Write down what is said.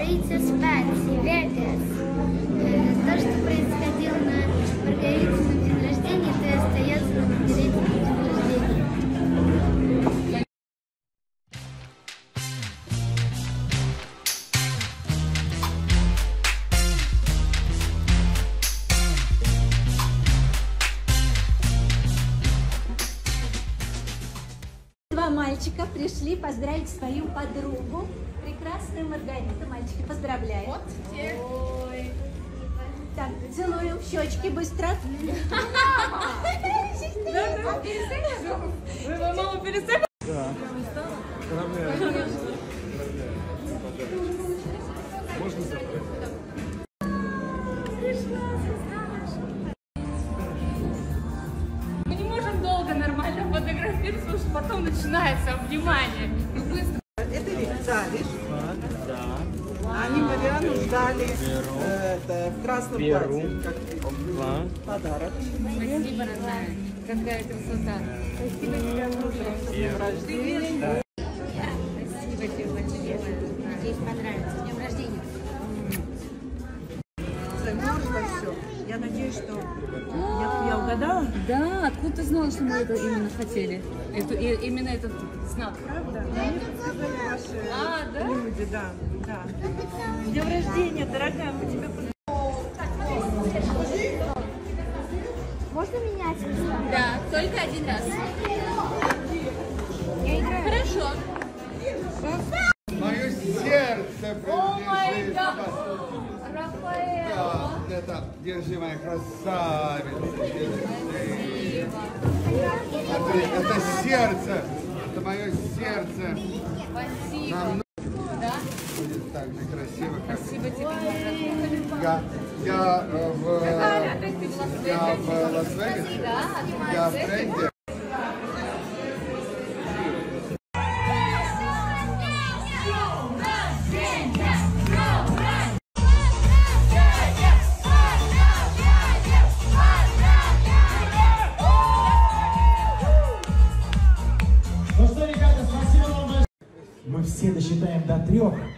Маргарита Спенси, Вегас. То, что происходило на Маргаритином день рождения, то и остается на Маргаритином день рождения. Два мальчика пришли поздравить свою подругу, прекрасную Маргариту. Мальчики, поздравляю. Вот. Ой. Так, целуем в щечки быстро. Вы маму перестали? Да. Поздравляю. Можно забрать? Мы не можем долго нормально фотографироваться, потому что потом начинается внимание. И быстро. Это ведь Цариш. Да. Они Мариану ждали в красном платье. Как подарок. Спасибо, родная. Какая красота. Спасибо тебе огромное. С днем рождения. Спасибо тебе большое. Надеюсь, понравится. С днем рождения. Замерзло все. Я надеюсь, что я угадала. Да, откуда ты знала, что мы это именно хотели? Именно этот знак, правда? Они сказали ваши да? люди, да. С днем рождения, дорогая, мы тебя Можно менять? Да, только один раз. Я играю. Хорошо. Мое сердце принадлежит Рафаэль. Да, это, держи, моя красавица, держи. Смотри, это сердце, это мое сердце. Спасибо. Нам Да? будет так же красиво, как Спасибо тебе, моя я в Лас-Вегасе, я в тренде. Ну что, ребята, спасибо вам большое. Мы все досчитаем до 3.